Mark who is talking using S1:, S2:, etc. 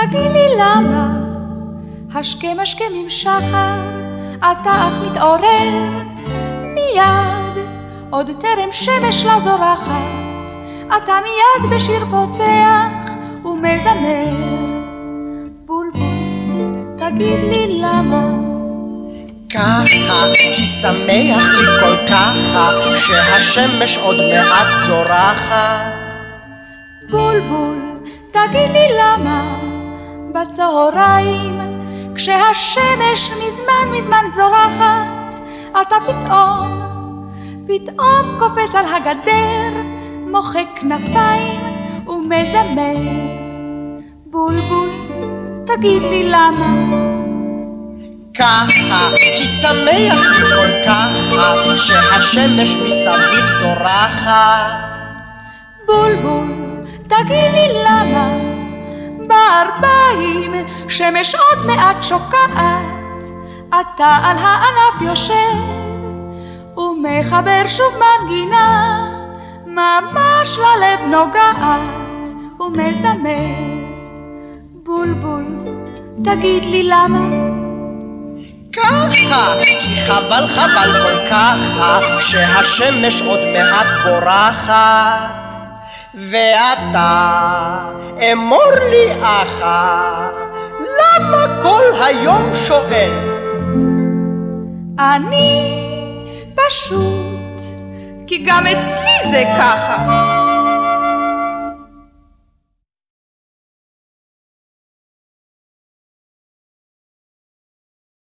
S1: תגיד לי למה השכם השכם עם שחר אתה אך מתעורר מיד עוד טרם שמש לה זורחת אתה מיד בשיר פוצח ומזמר בולבול תגיד לי למה
S2: ככה כי שמח לי כל ככה שהשמש עוד מעט זורחת
S1: בולבול תגיד לי למה בצהריים כשהשמש מזמן זורחת אתה פתאום קופץ על הגדר מוחק כנפיים ומזמר בולבול תגיד לי למה
S2: ככה כי שמח לי כל ככה שהשמש מסביב זורחת
S1: בולבול תגיד לי למה בארבעים שמש עוד מעט שוקעת אתה על הענף יושב ומחבר שוב מנגינה ממש ללב נוגעת ומזמר בולבול תגיד לי למה
S2: ככה כי חבל כל ככה שהשמש עוד מעט בורחת ואתה אמור לי אחר למה כל היום שואל
S1: אני פשוט כי גם אצלי זה ככה